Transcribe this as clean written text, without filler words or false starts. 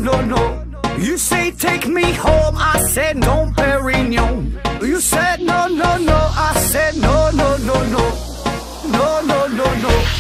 no, no. You say take me home, I said no, Perignon. You said no, no, no, I said no, no, no, no. No, no, no, no.